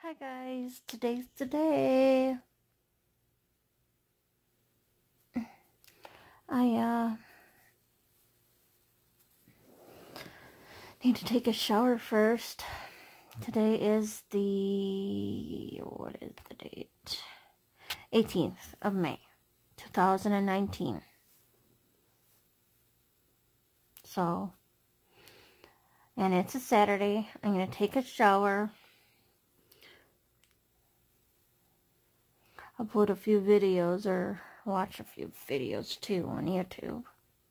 Hi guys, today's the day. I need to take a shower first. Today is what is the date? 18th of May, 2019. So, and it's a Saturday. I'm going to take a shower, upload a few videos, or watch a few videos too on YouTube.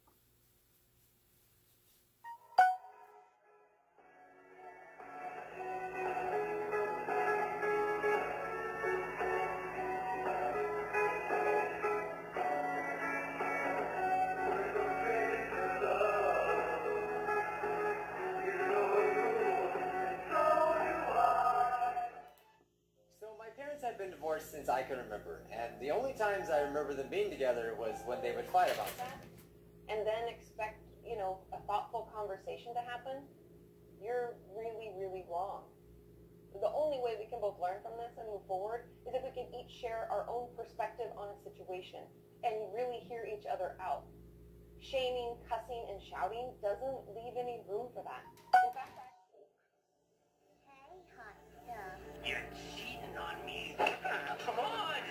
Had been divorced since I can remember, and the only times I remember them being together was when they would fight about something. And then expect, a thoughtful conversation to happen, you're really, really wrong. The only way we can both learn from this and move forward is if we can each share our own perspective on a situation and really hear each other out. Shaming, cussing, and shouting doesn't leave any room for that. In fact, Hey, hot stuff. You're cheating on me. Come on.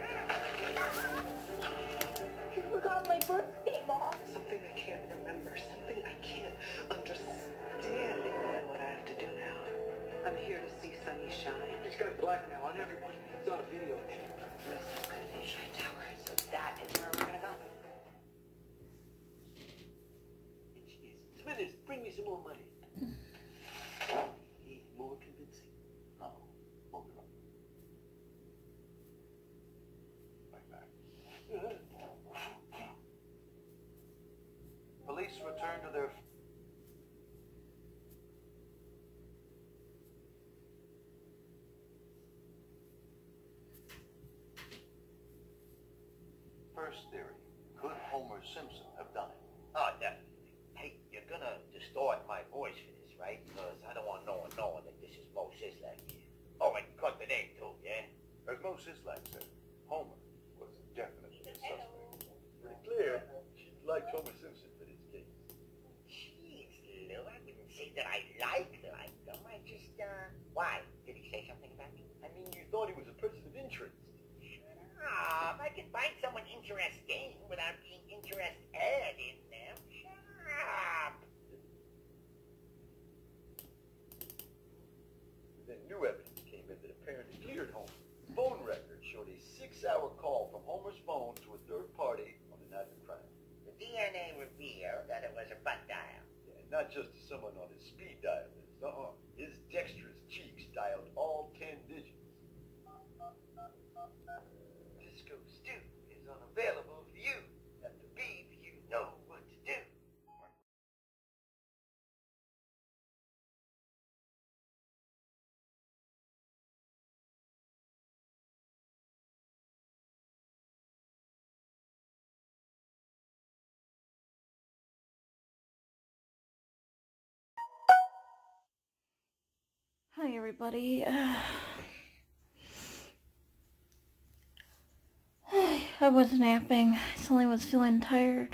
you forgot my birthday, Mom. Something I can't remember. Something I can't understand. You know what I have to do now. I'm here to see Sunny shine. He's got blackmail on everyone. It's on a video. Shine Tower. So that is where we're gonna go. Smithers, bring me some more money. Need more convincing. No. Hold it up. Like that. Police return to their... First theory. Could Homer Simpson have done it? Oh, definitely. Hey, you're gonna distort my voice for this, right? Because I don't want no one knowing that this is Mo Sislak here. Oh, and cut the name too, yeah? As Mo Sislak said, Homer was definitely a suspect. Pretty clear. She liked Homer Simpson for this case. Jeez, Lou, I wouldn't say that I liked him. I just, why? Did he say something about me? I mean, you thought he was a person of interest. Shut up. I can find someone interesting without being interested in them. Shut up. Then new evidence came in that apparently cleared Homer. Phone records showed a 6-hour call from Homer's phone to a third party on the night of the crime. The DNA revealed that it was a butt dial. Yeah, not just to someone on his speed dial list. His dexterous cheeks dialed all 10 digits. Disco Stew is unavailable for you. At the beef, you know what to do. Hi everybody. I was napping. I suddenly was feeling tired.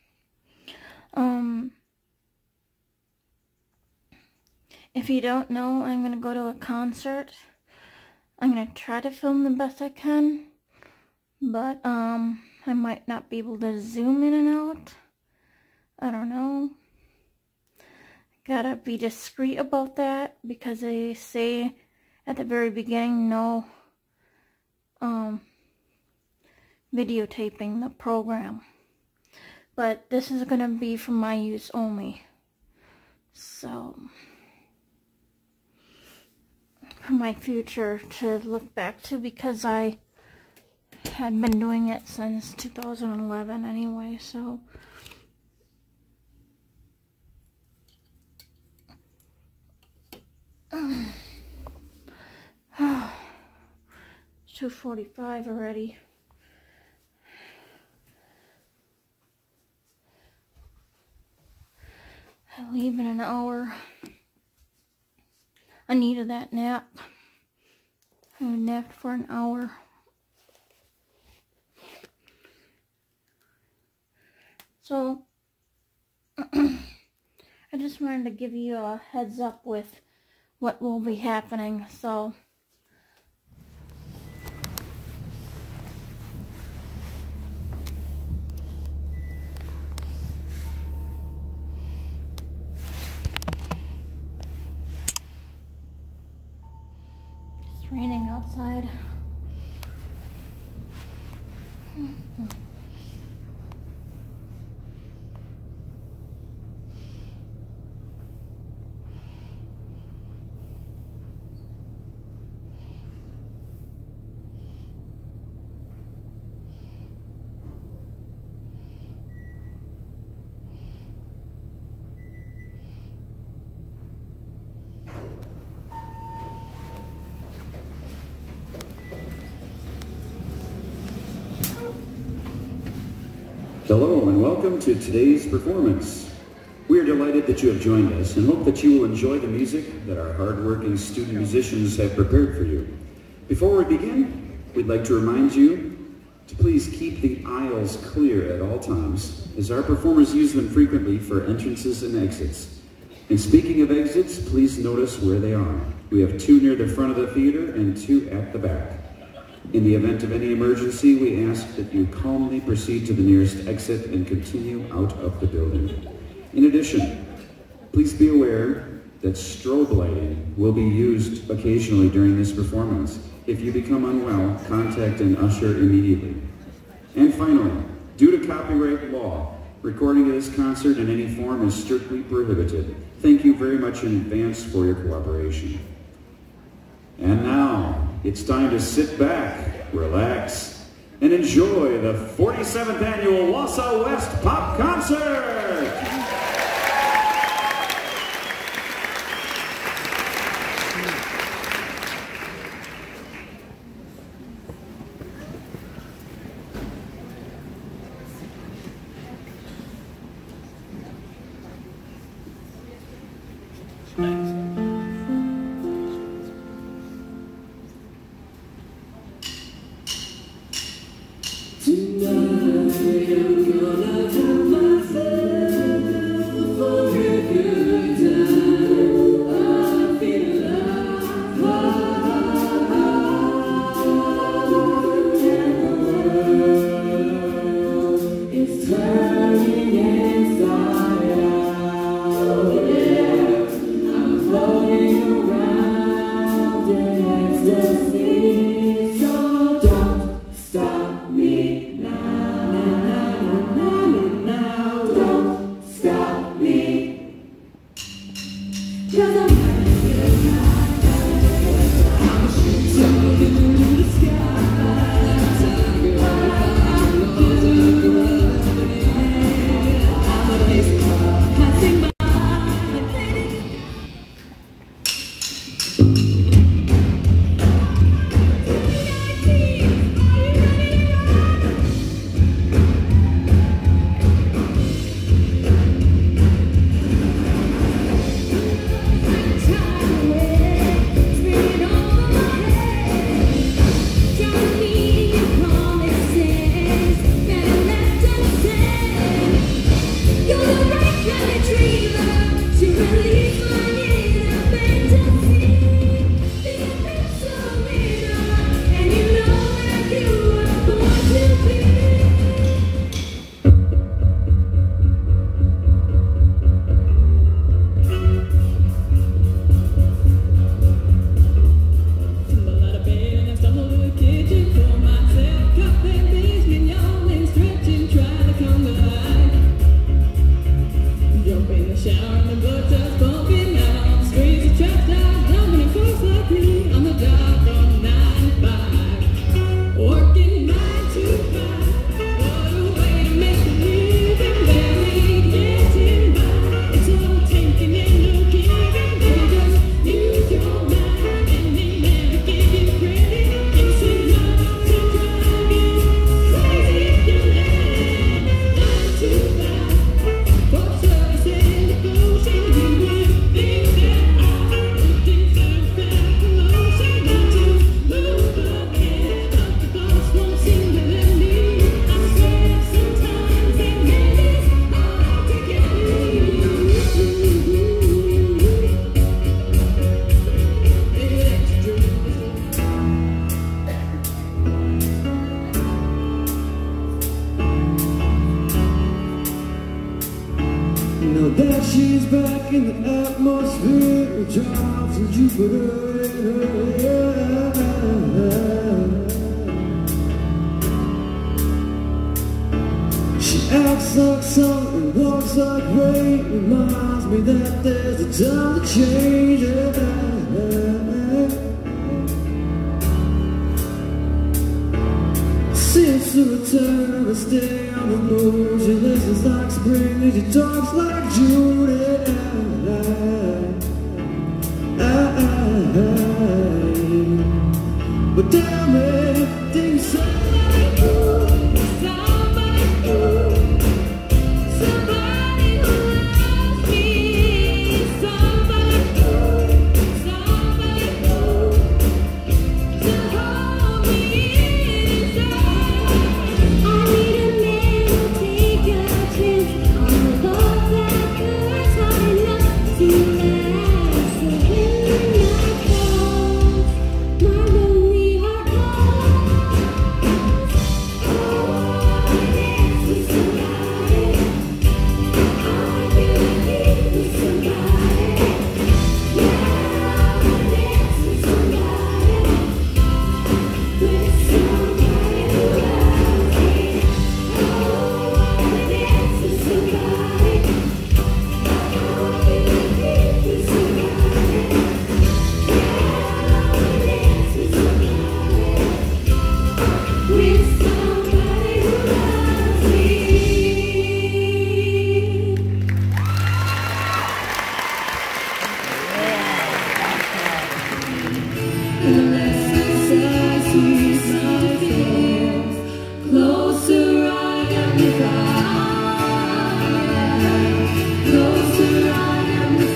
If you don't know, I'm gonna go to a concert. I'm gonna try to film the best I can, but I might not be able to zoom in and out. I don't know. Gotta be discreet about that because they say at the very beginning no videotaping the program, but this is gonna be for my use only, so for my future to look back to, because I had been doing it since 2011 anyway, so it's 2:45 already. I leave in an hour. I needed that nap. I napped for an hour. So, I just wanted to give you a heads up with what will be happening. So, it's raining outside. Hello and welcome to today's performance. We are delighted that you have joined us and hope that you will enjoy the music that our hard-working student musicians have prepared for you. Before we begin, we'd like to remind you to please keep the aisles clear at all times, as our performers use them frequently for entrances and exits. And speaking of exits, please notice where they are. We have 2 near the front of the theater and 2 at the back. In the event of any emergency, we ask that you calmly proceed to the nearest exit and continue out of the building. In addition, please be aware that strobe lighting will be used occasionally during this performance. If you become unwell, contact an usher immediately. And finally, due to copyright law, recording of this concert in any form is strictly prohibited. Thank you very much in advance for your cooperation. And now, it's time to sit back, relax, and enjoy the 47th Annual Wausau West Pop Concert! Time Mars and Jupiter in her eyes. She acts like sun and walks like rain, reminds me that there's a time to change. Since the return of a stay on the moon, she listens like spring and she talks like June. But damn it, things somebody cool, somebody cool, somebody who loves me, somebody cool, to hold me inside. I need a man who'll take a chance on the love that hurts hard enough to last. So when the night falls, my lonely heart calls. Oh, I dance with somebody. I really need with somebody. Yeah, I dance with somebody. With somebody who loves me. Oh, I dance with somebody. I really need with somebody. Yeah, I dance with somebody. With somebody who loves me. Unless I see something closer, I am the fire. Closer, I am the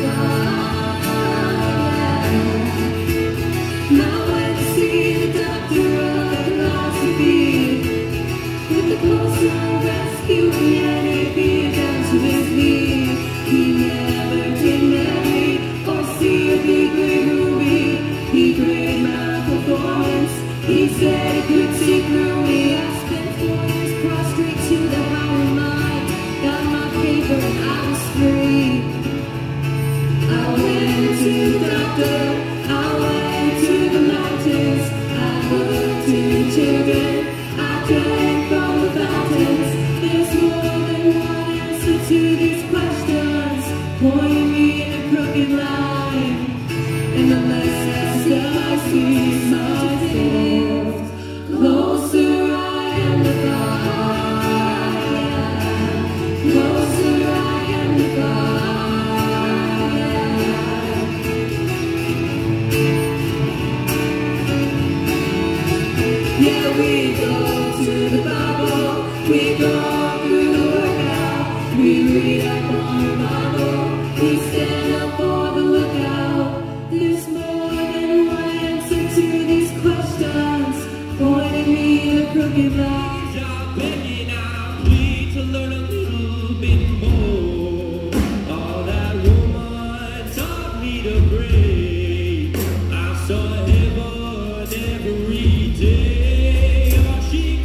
fire. Now I see the doctor of philosophy, with the closer rescue humanity down to his knee. He never can marry or see a big grey ruby. He graded my performance. He said he could see through me. I spent 4 years prostrate to the power of mind. Got my paper and I was free. I went to the doctor. I went to the mountains. I looked to children. I drank from the fountains. There's more than one answer to these questions, pointing me in a crooked line. And the less I see myself, closer I am the fire. Closer I am the fire. Yeah, we go to the Bible, we go through the workout, we read up on the Bible, we stand up for the lookout. There's more than one answer to these questions, pointing me in a crooked line. I'm begging out me to learn a little bit more. All that woman taught me to pray. I saw heaven every day. All she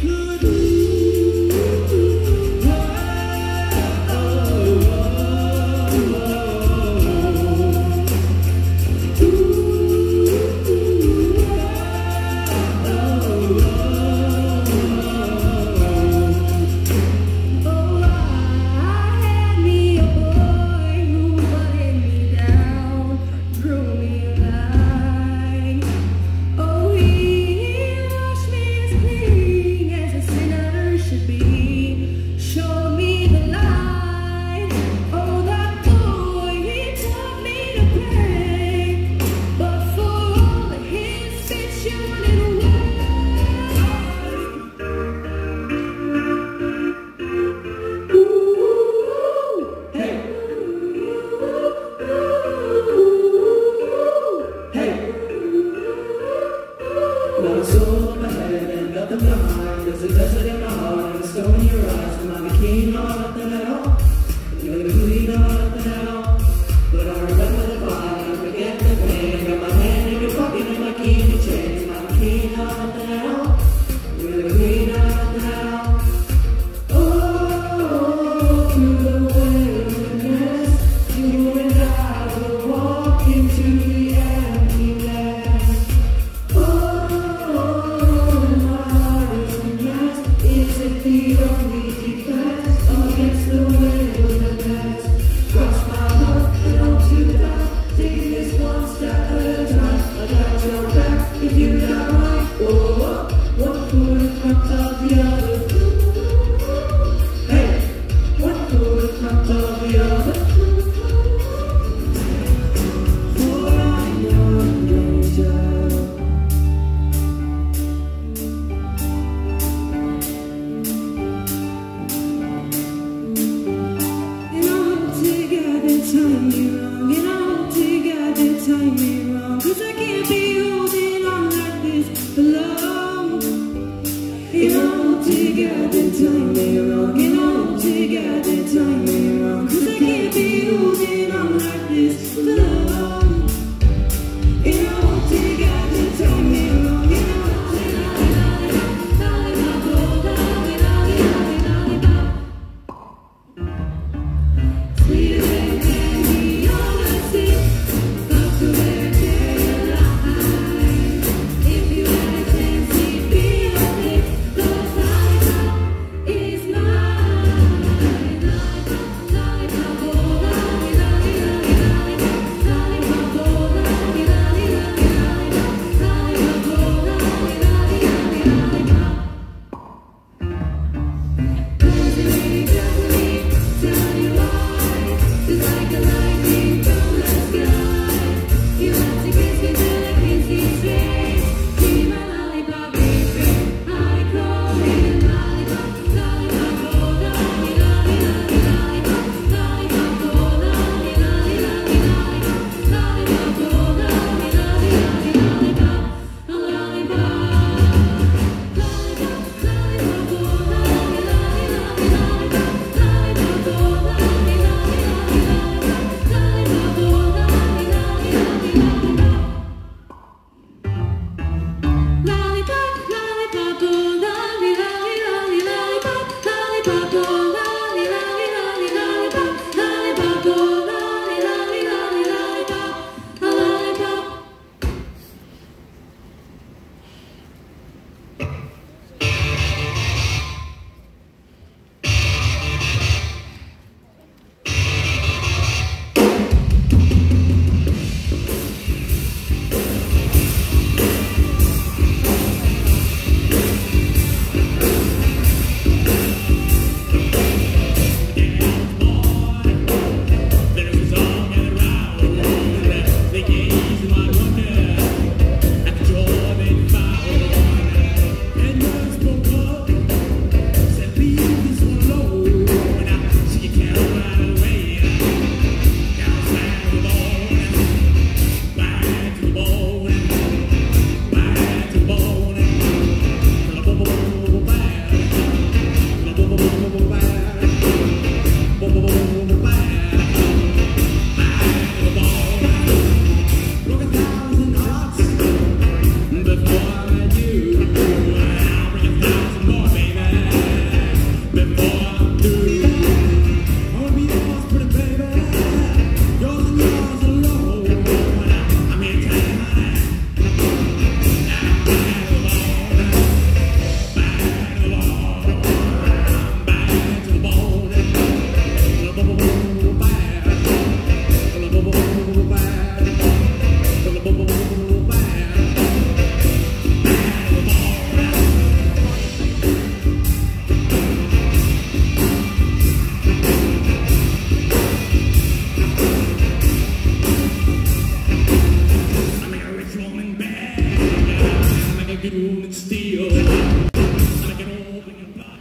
it rolling steel. I like it all when you buy.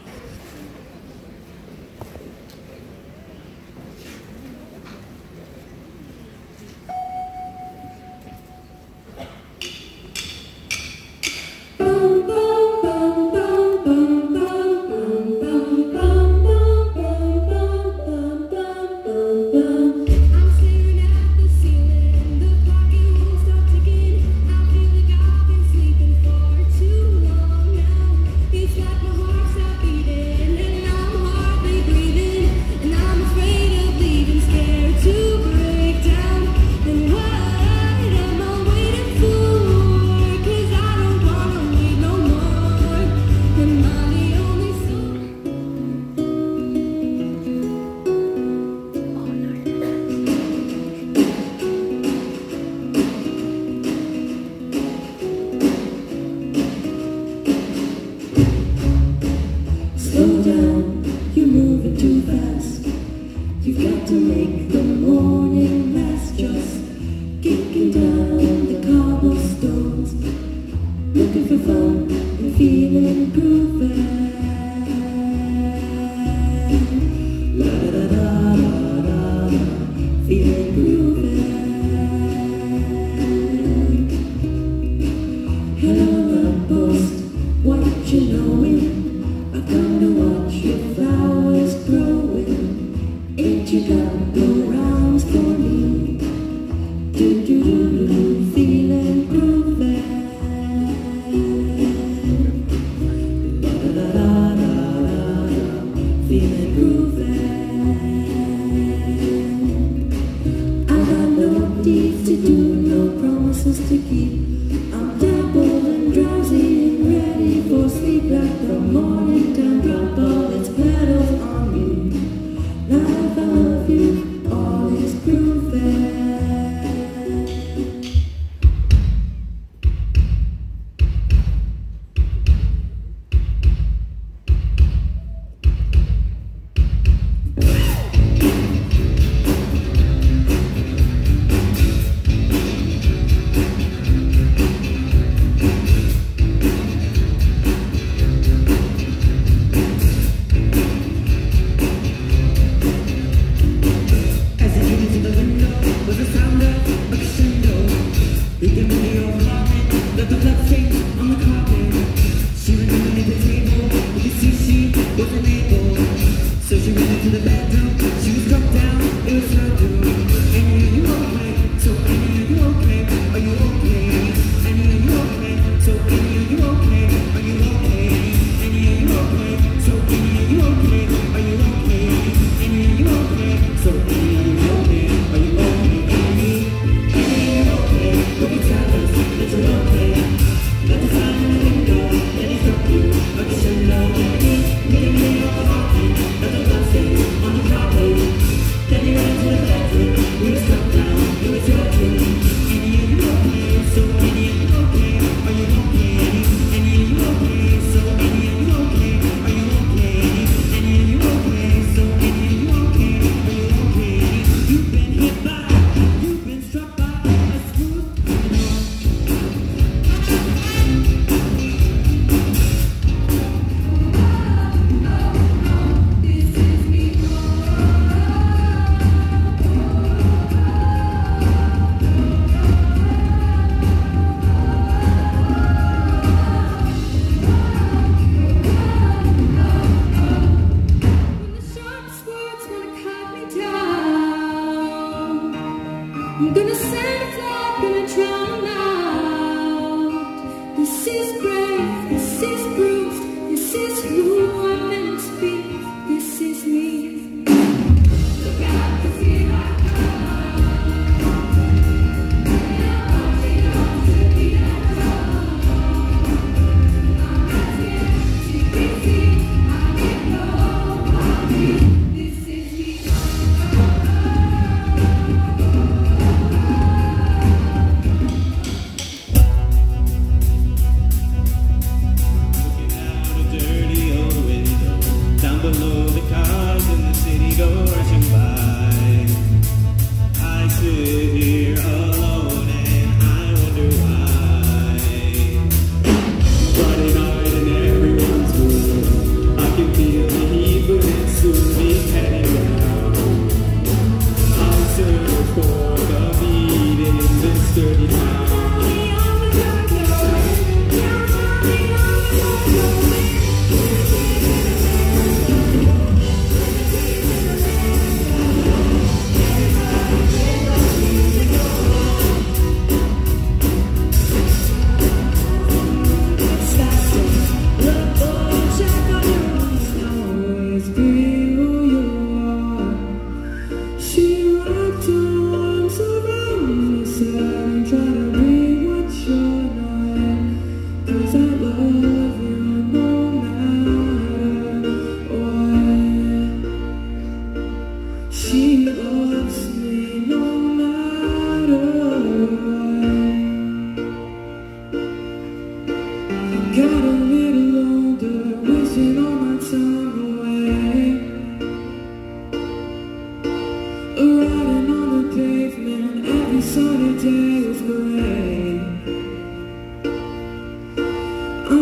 Slow down, you're moving too fast. You've got to make the morning last. Just kicking down the cobblestones, looking for fun and feeling groovy. La da da da da da, feeling groovy. Hello lamppost, what you knowing? I've come to watch your flowers growing. Ain't you got no rounds for me? Do do do do, feeling groovy. Da da da da da da, feeling groovy. I got no deeds to do, no promises to keep. I'm dappled and drowsy and ready for sleep like the morning time drop all its petals on me. Life, I love you, all is groovy.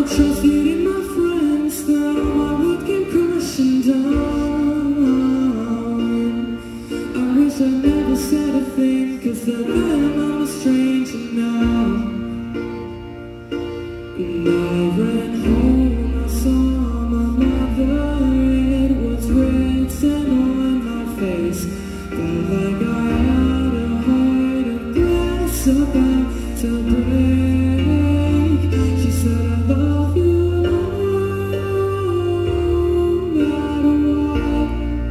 trusted in my friends, now my world came crashing down. I wish I never said a thing, 'cause then I'm a stranger now. And I ran home, I saw my mother, it was written on my face. Felt like I had a heart of glass about to break. She said, I love you no matter what.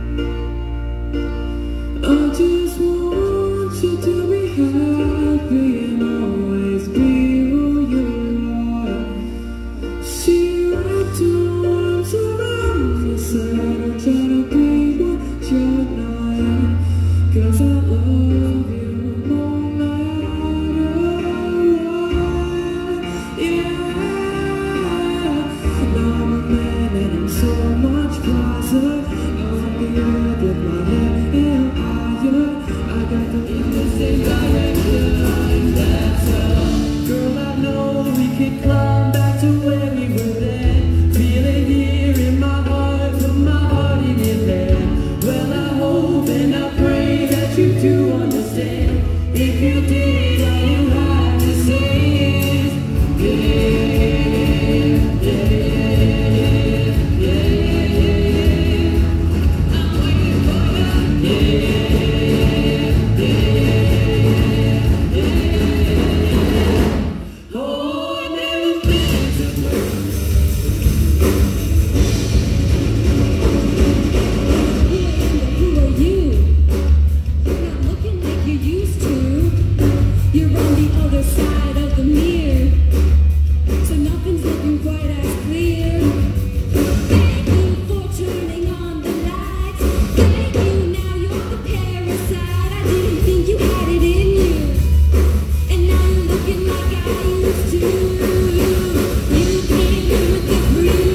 I just want you to be happy and always be who you are. She wrapped her arms around me, said, I'm trying to be what you're not, 'cause I love you no matter what. Yeah, now I'm a man and I'm so much wiser. I want the earth with my head held higher. I got the in the same direction, that's all. Girl, I know we could climb back to where we were then. Feel it here in my heart, put my heart in your hand. Well, I hope and I pray that you do understand. If you did, all you had to say is, yeah, yeah, yeah, yeah, yeah. I'm waiting for you. Yeah, yeah, yeah. Oh, I never meant to break. Who are you? You're not looking like you used to. You're on the other side of the mirror, so nothing's looking quite as clear. Thank you for turning on the lights. Thank you, now you're the parasite. I didn't think you had it in you, and now you're looking like I used to. You came in with the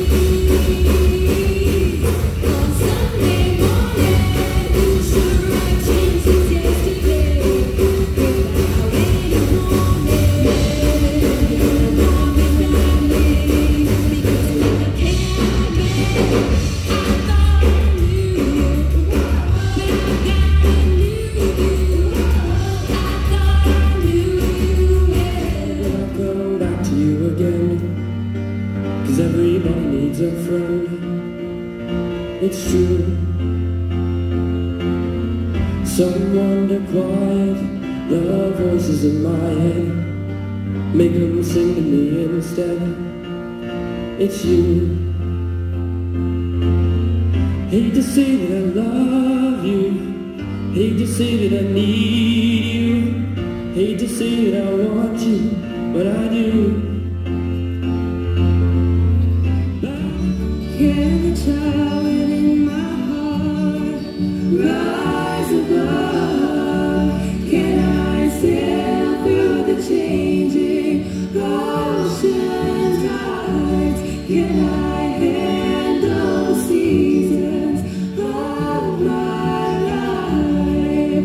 breeze on Sunday morning. You sure have changed since yesterday. Without any warning, you're wrong without me, because when I came in, I thought I knew you, but I kinda knew you. I thought I knew you, yeah. I'll come back to you again, 'cause everybody needs a friend. It's true. Someone to quiet the voices in my head, make them sing to me instead. It's you. Hate to say that I love you, hate to say that I need you, hate to say that I want you, but I do. Can the child in my heart rise above? Can I sail through the changing ocean tides? Can I handle the seasons of my life?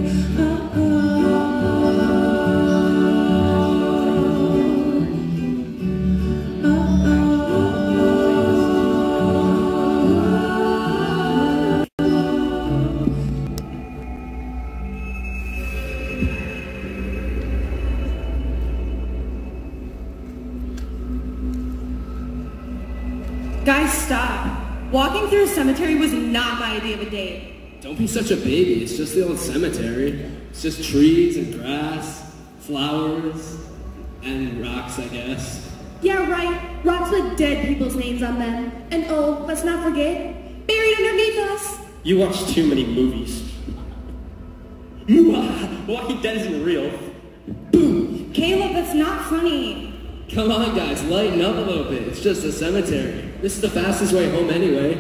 Guys, stop. Walking through a cemetery was not my idea of a date. Don't be such a baby. It's just the old cemetery. It's just trees and grass, flowers, and rocks, I guess. Yeah, right. Rocks with dead people's names on them. And oh, let's not forget, buried underneath us. You watch too many movies. Walking Dead isn't real. Boom! Caleb, that's not funny. Come on, guys, lighten up a little bit. It's just a cemetery. This is the fastest way home anyway.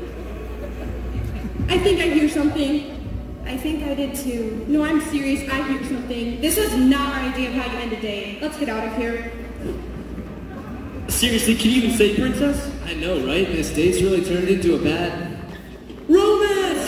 I think I hear something. I think I did too. No, I'm serious. I hear something. This is not our idea of how you end a day. Let's get out of here. Seriously, can you even say princess? I know, right? This date's really turned into a bad... romance!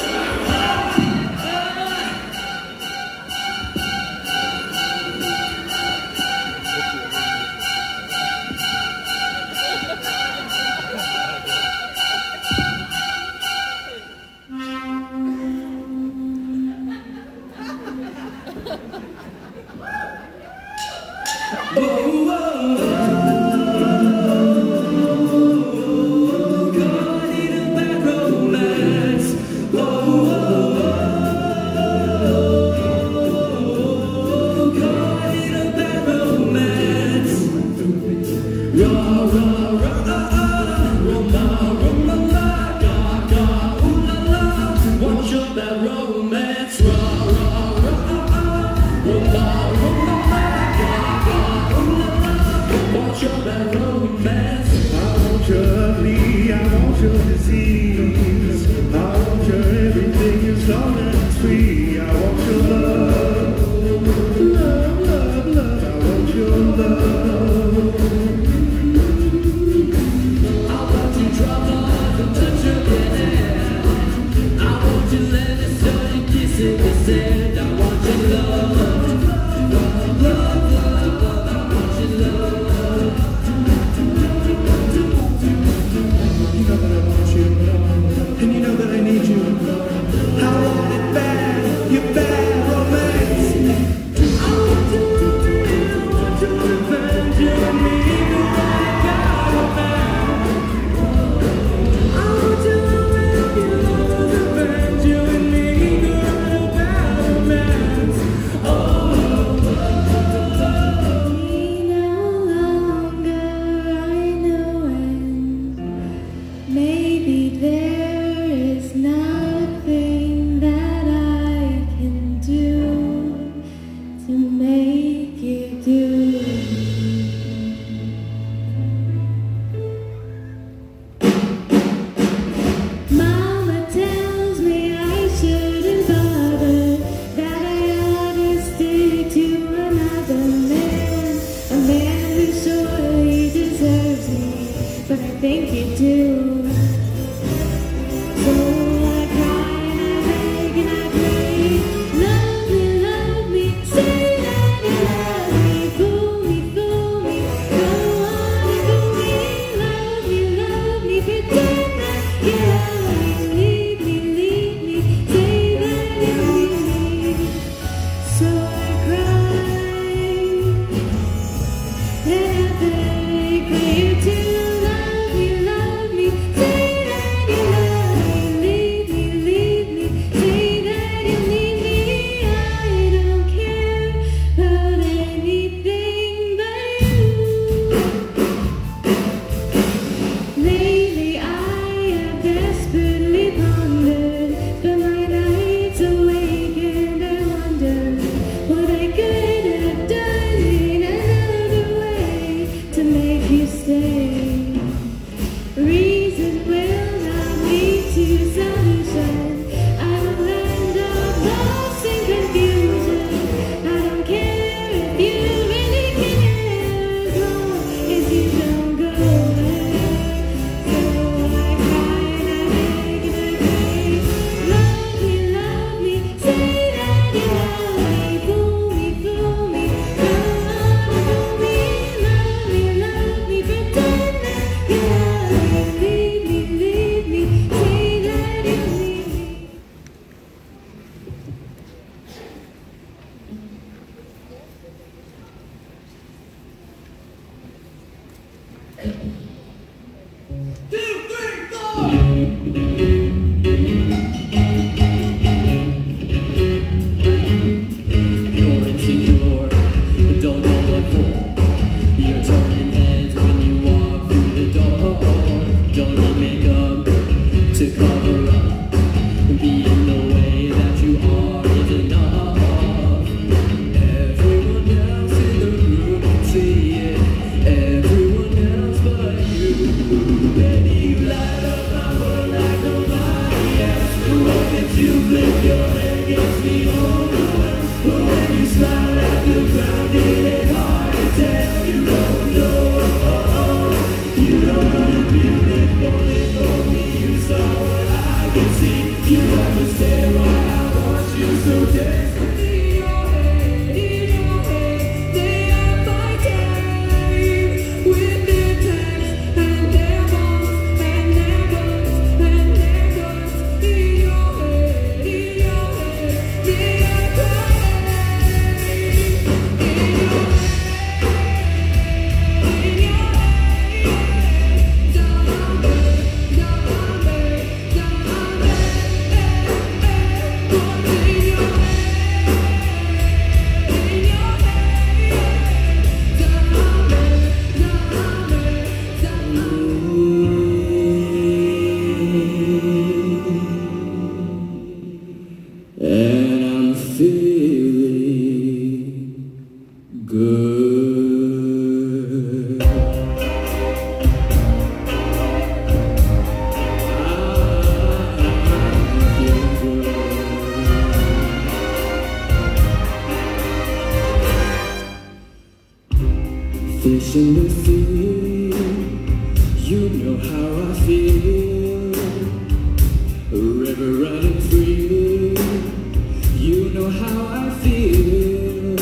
ocean to see. You know how I feel. A river running free. You know how I feel.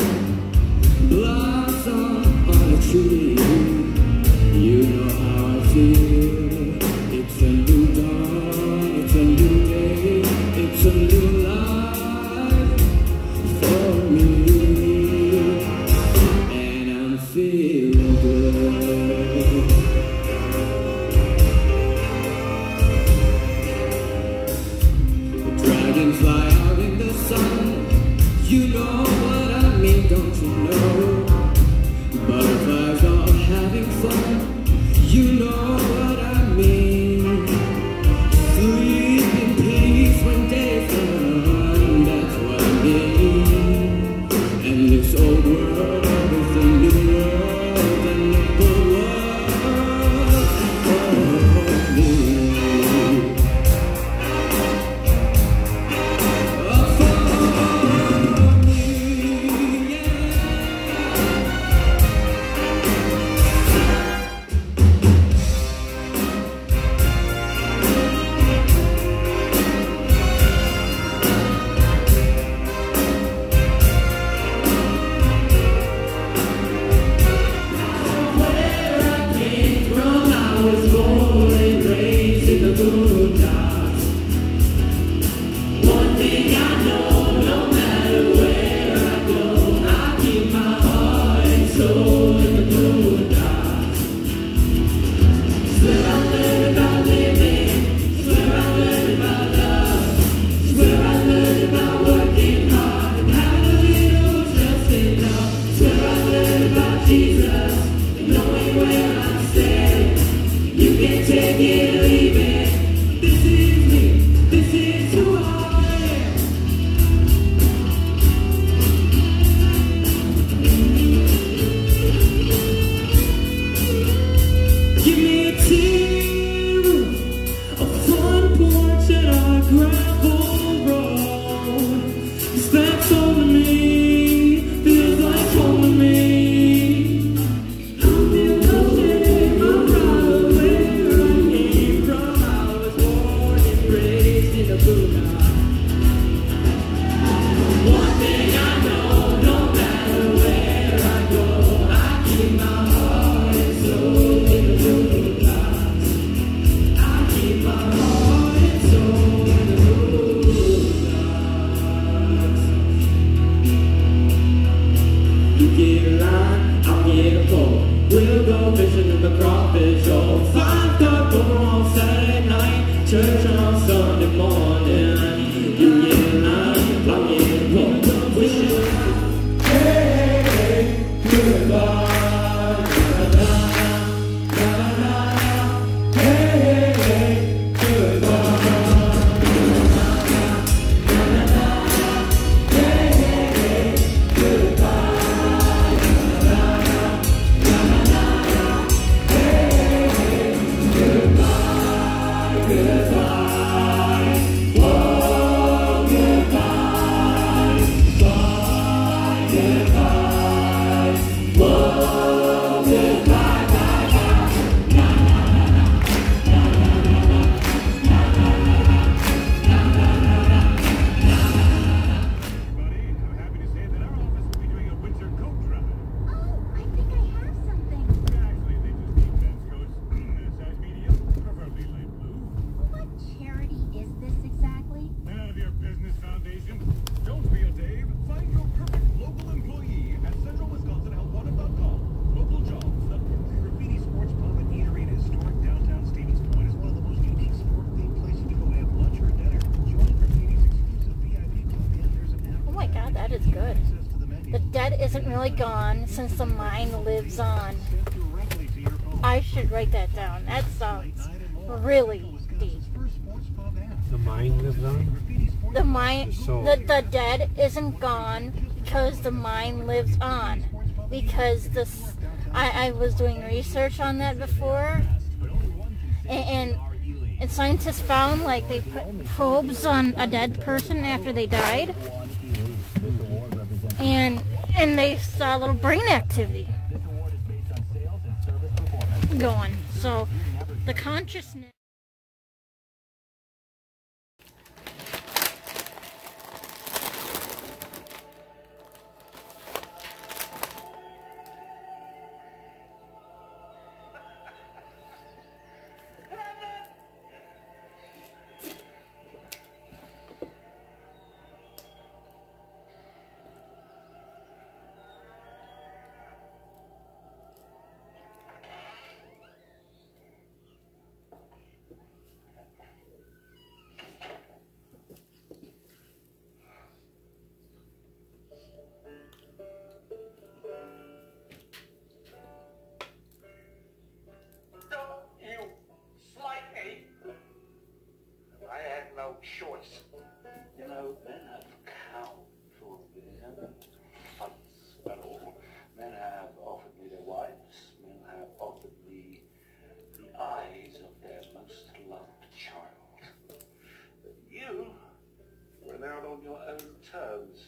Blossom on a tree. You know how I feel. It's a new dawn. It's a new day. It's a new life for me. Feeling good. The dragonfly out in the sun. You know what I mean, don't you know? Butterflies all having fun. You know what I mean. Sleep in peace when day's done. That's what I mean. And this old world is a new Gone since the mind lives on. I should write that down. That sounds really deep. The mind lives on? The mind, the dead isn't gone because the mind lives on. Because this, I was doing research on that before, and scientists found like they put probes on a dead person after they died, and they saw a little brain activity. going. So the consciousness. Choice. You know, men have cowed for vision, fights at all. Men have offered me their wives. Men have offered me the eyes of their most loved child. But you went out on your own terms.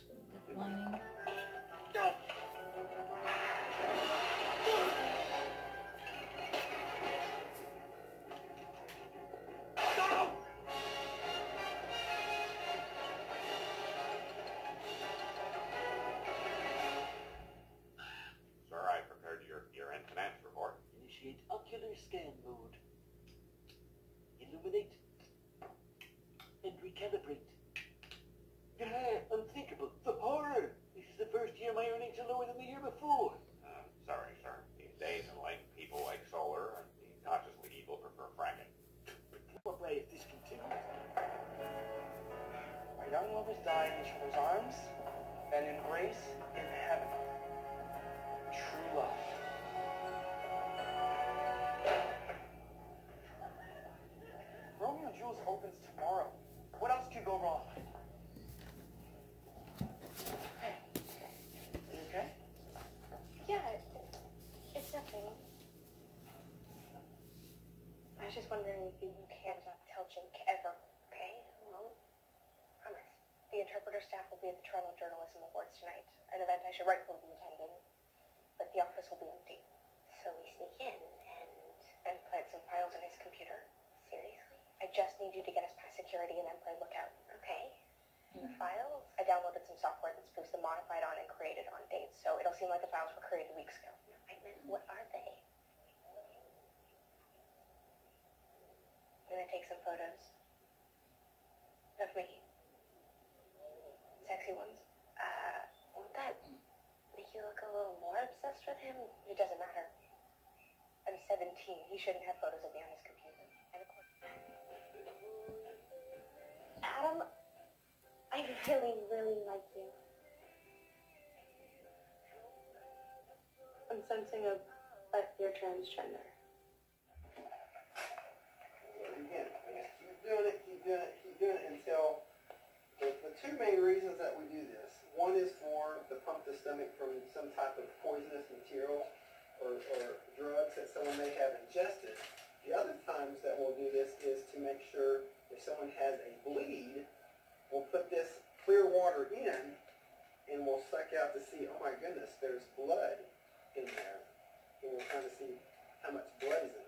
Scan mode. Illuminate and recalibrate. Unthinkable. The horror. This is the first year my earnings are lower than the year before. Sorry, sir. These days, unlike people like Solar, the consciously evil prefer fracking. What way if this continues? Our young lovers die in each other's arms and embrace in heaven. True love. Romeo and Jules opens tomorrow. What else could go wrong? Hey, you okay? Yeah, it's nothing. I was just wondering if you can't tell Jake ever, okay? Well, promise. The interpreter staff will be at the Toronto Journalism Awards tonight, an event I should rightfully be attending, but the office will be empty. So we sneak in and plant some files on his computer. Seriously? I just need you to get us past security and then play lookout, okay? In the files, I downloaded some software that spoofs the modified on and created on dates, so it'll seem like the files were created weeks ago. I meant, what are they? I'm gonna take some photos of me. Sexy ones. Won't that make you look a little more obsessed with him? It doesn't matter. I'm 17. He shouldn't have photos of me on his computer. And of course, Adam, I really, really like you. I'm sensing that you're transgender. Again, keep doing it until the two main reasons that we do this. One is to pump the stomach from some type of poisonous material or drugs that someone may have ingested. The other times that we'll do this is to make sure if someone has a bleed, we'll put this clear water in and we'll suck out to see, oh my goodness, there's blood in there. And we'll kind of see how much blood is in there.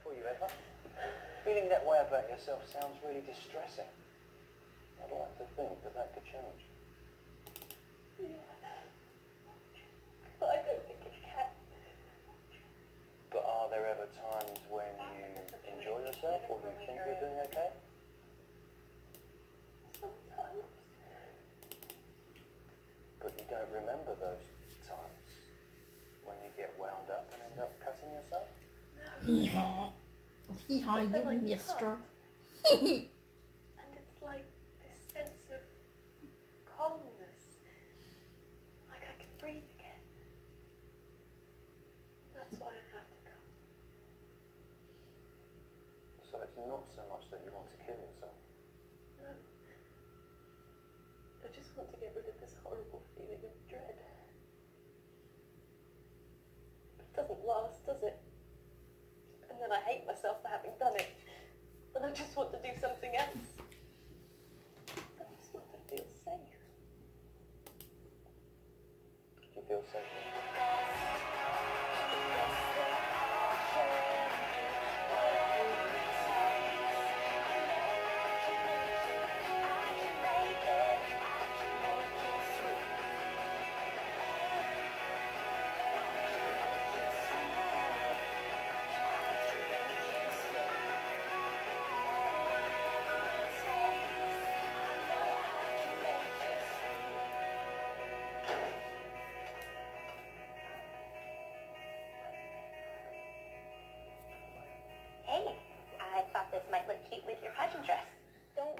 for you ever? Feeling that way about yourself sounds really distressing. I'd like to think that that could change. But I don't think it can. But are there ever times when you enjoy yourself or you think you're doing okay? Sometimes. But you don't remember those times when you get wound up and end up cutting yourself? Hee-haw. Hee-haw, you mister. And it's like this sense of calmness. Like I can breathe again. That's why I have to go. So it's not so much that you want to kill yourself. No. I just want to get rid of this horrible feeling of dread. It doesn't last, does it? And then I hate myself for having done it. And I just want to do something else. I just want to feel safe. Do you feel safe? Hey, I thought this might look cute with your pageant dress. Don't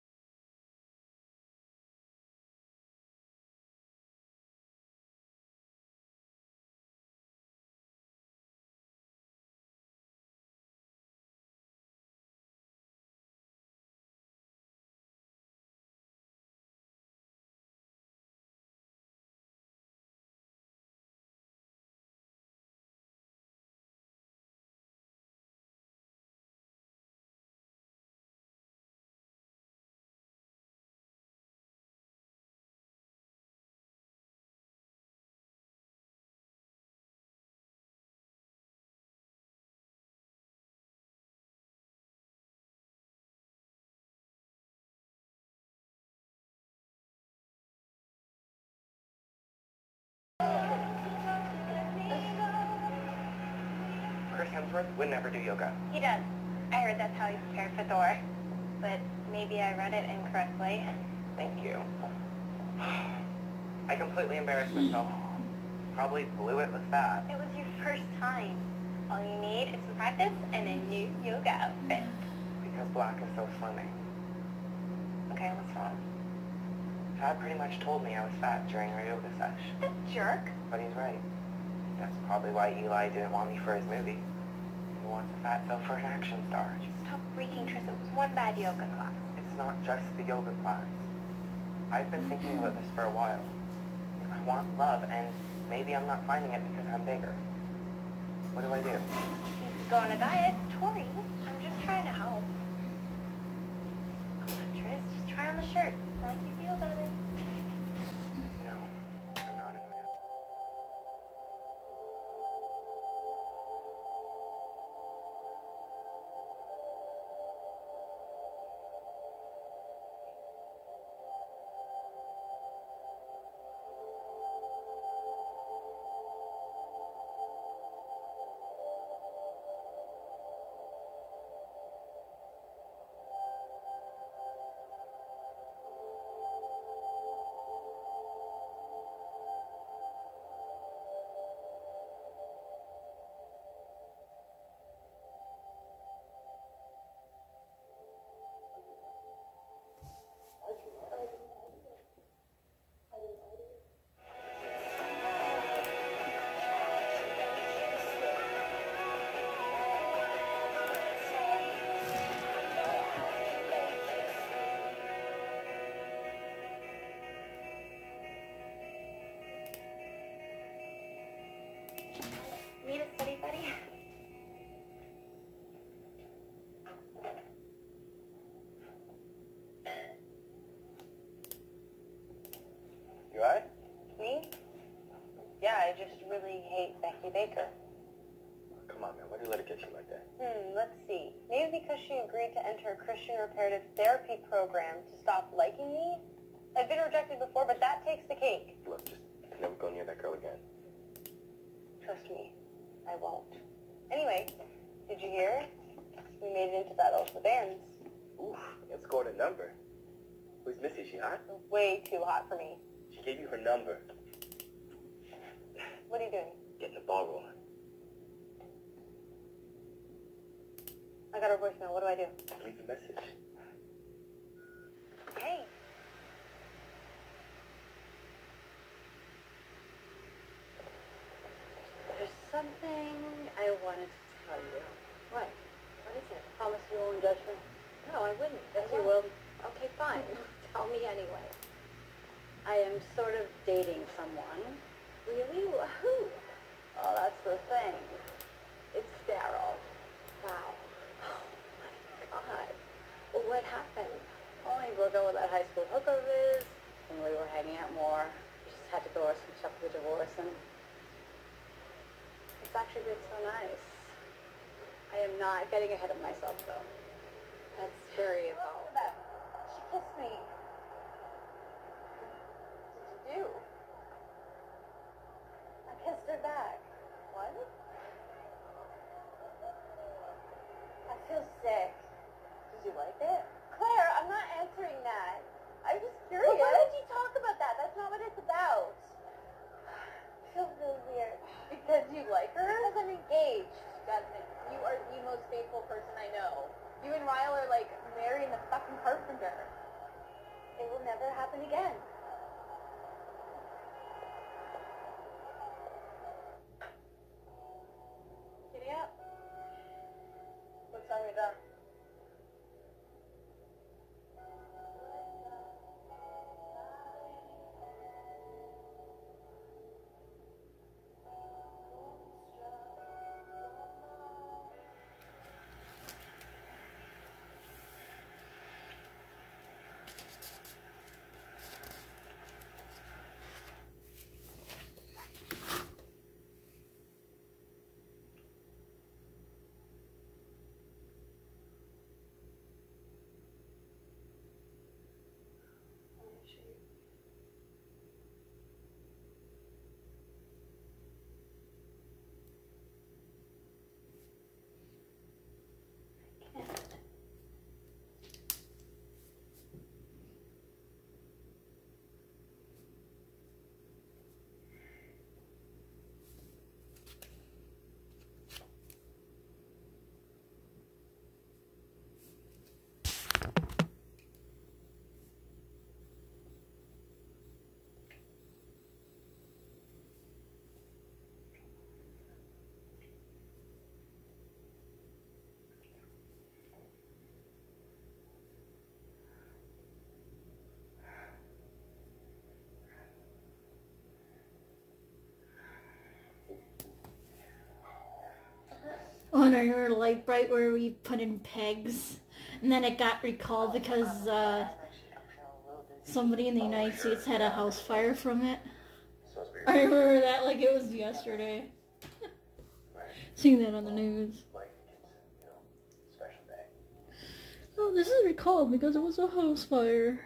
Chris Hemsworth would never do yoga. He does. I heard that's how he prepared for Thor. But maybe I read it incorrectly. Thank you. I completely embarrassed myself. Probably blew it with that. It was your first time. All you need is some practice and a new yoga outfit. Because black is so slimming. Okay, what's wrong? Chad pretty much told me I was fat during our yoga sesh. That jerk. But he's right. That's probably why Eli didn't want me for his movie. He wants a fat self for an action star. Stop freaking, Tris. It was one bad yoga class. It's not just the yoga class. I've been thinking about this for a while. I want love, and maybe I'm not finding it because I'm bigger. What do I do? You could go on a diet, Tori. I'm just trying to help. Come on, Tris. Just try on the shirt. Make you feel better. No, I'm not in it. Need a study buddy? You alright? Me? Yeah, I just really hate Becky Baker. Come on, man. Why do you let it get you like that? Let's see. Maybe because she agreed to enter a Christian reparative therapy program to stop liking me? I've been rejected before, but that takes the cake. Look, just never go near that girl again. Trust me, I won't. Anyway, did you hear? We made it into Battle of the Bands. Oof, and scored a number. Who's Missy? She hot? Way too hot for me. She gave you her number. What are you doing? Getting the ball rolling. I got her voicemail. What do I do? Leave a message. Hey. There's something I wanted to tell you. What? What is it? Promise you won't judge me? No, I wouldn't. Yes, you will. Okay, fine. Tell me anyway. I am sort of dating someone. Really? Who? Oh, that's the thing. It's Daryl. Wow. Oh, my God. Well, what happened? Well, he broke up with that high school hooker of his, and we were hanging out more. We just had to go over some stuff with the divorce, and it's actually been so nice. I am not getting ahead of myself, though. That's very evolved. She kissed me. What did you do? I kissed her back. What? I feel sick. Did you like it? Claire, I'm not answering that. I'm just curious. Well, why did you talk about that? That's not what it's about. I feel really weird. Because you like her? Because I'm engaged. Jasmine, you are the most faithful person I know. You and Ryle are like Mary and the fucking carpenter. It will never happen again. Giddy up. What time are you done? On our light bright where we put in pegs, and then it got recalled because somebody in the United States had a house fire from it. I remember that like it was yesterday. Seeing that on the news. Oh, this is recalled because it was a house fire.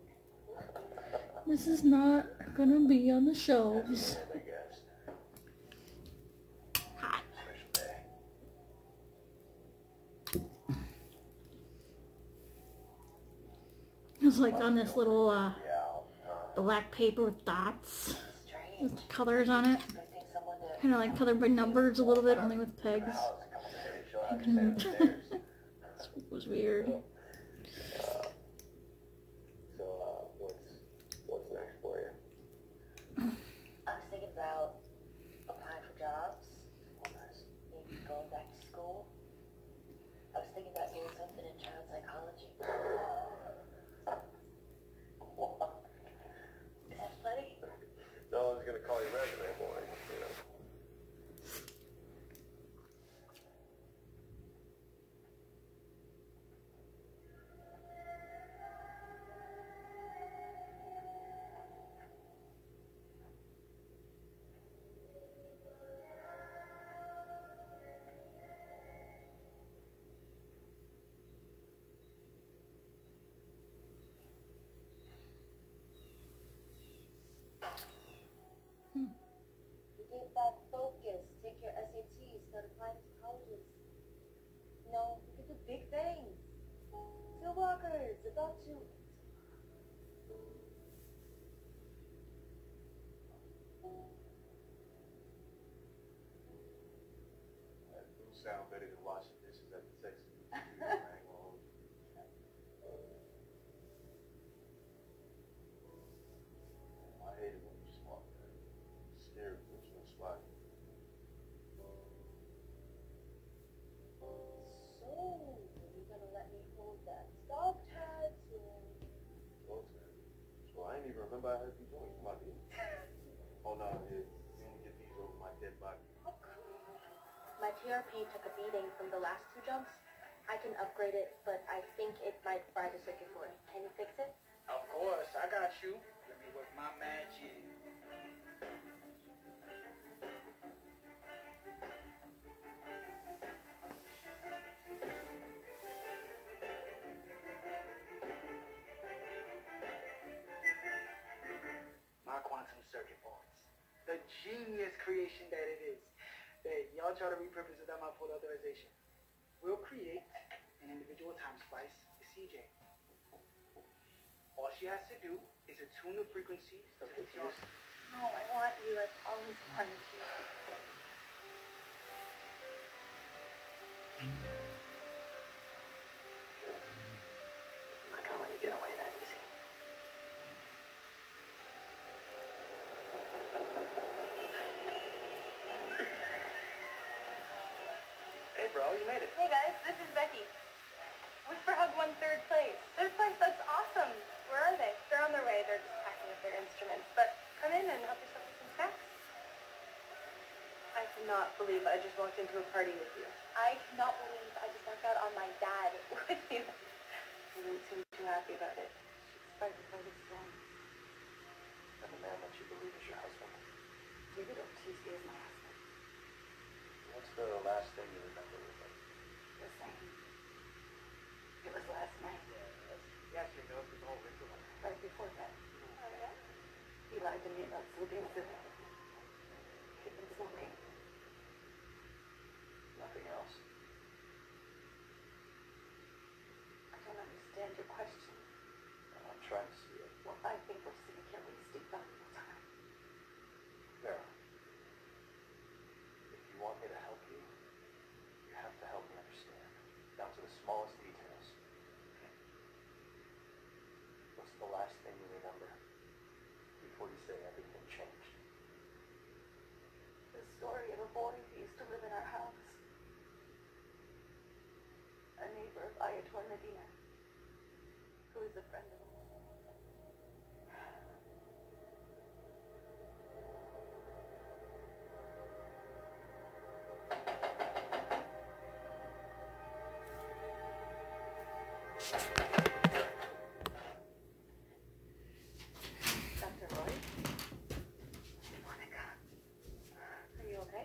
This is not gonna be on the shelves. It was like on this little black paper with dots with colors on it. Kind of like colored by numbers a little bit, only with pegs. It was weird. So, what's next for you? I was thinking about applying for jobs, maybe going back to school. I was thinking about doing something in child psychology. Is that funny? No one's gonna call you resume boy, you know. No, we could do big things. Two walkers, adult you. That do sound better than washing dishes at the Texas Beach. I ain't gonna hold you. I hate it when you smart, man. It's scary when you don't spot. So, are you gonna let me hold that dog tag or... Dog tag? So I ain't even remember I heard you doing my deal. Oh no, here. You only get these over my dead body. My TRP took a beating from the last two jumps. I can upgrade it, but I think it might fry the circuit board. Can you fix it? Of course, I got you. Let me work my magic. My quantum circuit boards. The genius creation that it is. That y'all try to repurpose without my full authorization. We'll create an individual time splice to CJ. All she has to do is attune the frequencies to the TRP. No, I want you. I've always wanted you. I'm not gonna let you get away that easy. Hey bro, you made it. Hey guys, this is Becky. Whisper Hug won third place. Third place? That's awesome. Where are they? They're on their way. They're just packing up their instruments. But come in and help yourself with some snacks. I cannot believe I just walked into a party with you. I cannot believe I just walked out on my dad with you. You don't seem too happy about it. Fight the fight is strong. And the man that you believe is your husband. Maybe don't tease me as my husband. What's the last thing you remember with him? The same. It was last night. Yes, you know, it's all ritual. Right before that. Oh, yeah? He lied to me about sleeping with him. He'd been smoking. Nothing else. I don't understand your question. I'm trying to see it. Well, I think we're significantly valuable time. Vera, if you want me to help you, you have to help me understand, down to the smallest details. What's the last thing you remember before you say everything changed? The story of a boy who used to live in our house. A neighbor of Ayator Medina, who is a friend of mine. Dr. Roy? Monica. Are you okay?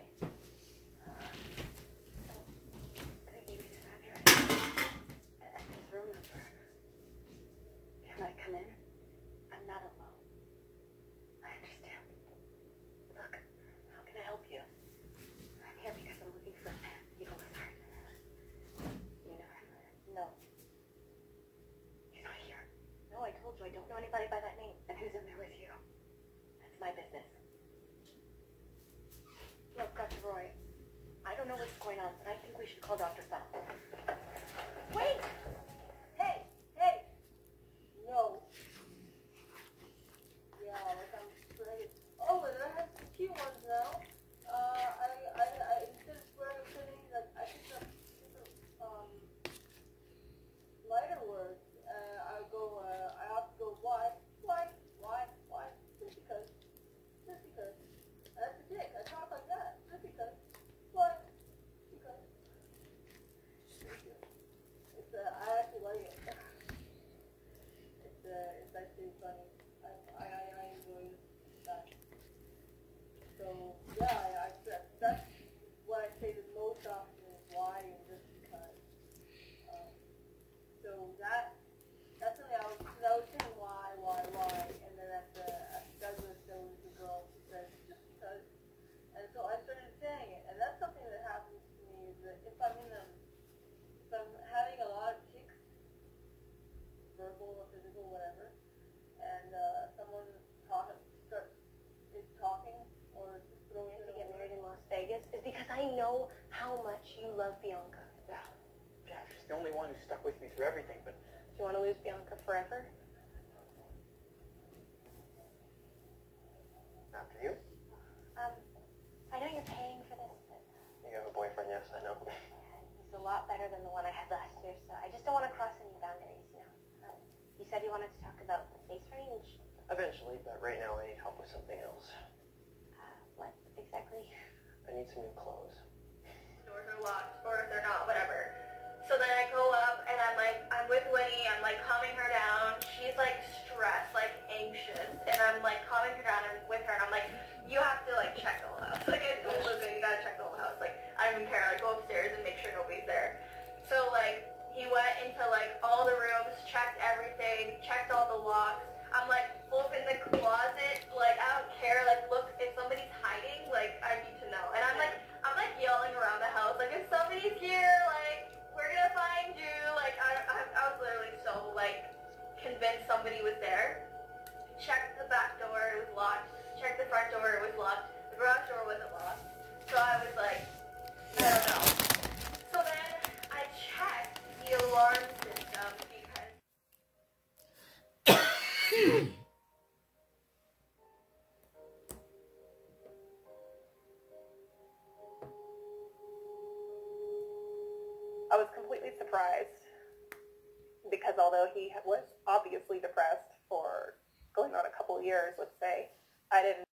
They gave me some here. And this room number. Can I come in? I'm not alone. I understand. Look, how can I help you? I'm here because I'm looking for Eagle Lizard. You know him? No. He's not here. No, I told you I don't know anybody by that name. And who's in there with you? That's my business. Look, Dr. Roy, I don't know what's going on, but I think we should call Dr. Fowl. Wait! Hey! Hey! No. Yeah, like I'm spraying. Oh, and I have some cute ones now. I instead of spraying putting like I picked up lighter words. I have to go why? Just because. That's a dick. I talk like that. Just because. Why? Because. It's I actually like it. It's actually funny. I enjoy that. So yeah, that's what I say the most often is why and just because. So that's something I was saying why, and then at Douglas there was a girl who said just because, and so I started saying it, and that's something that happens to me is that if I'm in a Bianca. Yeah, she's the only one who stuck with me through everything, but... Do you want to lose Bianca forever? After you? I know you're paying for this, but You have a boyfriend, yes, I know. he's a lot better than the one I had last year, so I just don't want to cross any boundaries, you know. You said you wanted to talk about the face range. Eventually, but right now I need help with something else. What exactly? I need some new clothes. Doors are locked, or if they're not, whatever. So then I go up, and I'm with Winnie, I'm like calming her down. She's like stressed, like anxious, and I'm like calming her down and with her, and I'm like, you have to like check the whole house. Like, I told Luca, you gotta check the whole house. Like, I don't even care, like go upstairs and make sure nobody's there. So like, he went into like all the rooms, checked everything, checked all the locks. I'm like, open the closet, like I don't care, like look, if somebody's hiding, like I need to know. And I'm like yelling around the house, like if somebody's here, like we're gonna find you. Like I was literally so like convinced somebody was there. Checked the back door, it was locked. Checked the front door, it was locked. The garage door wasn't locked. So I was like, I don't know. So then I checked the alarm system because I was completely surprised because although he was obviously depressed for going on a couple years, let's say, I didn't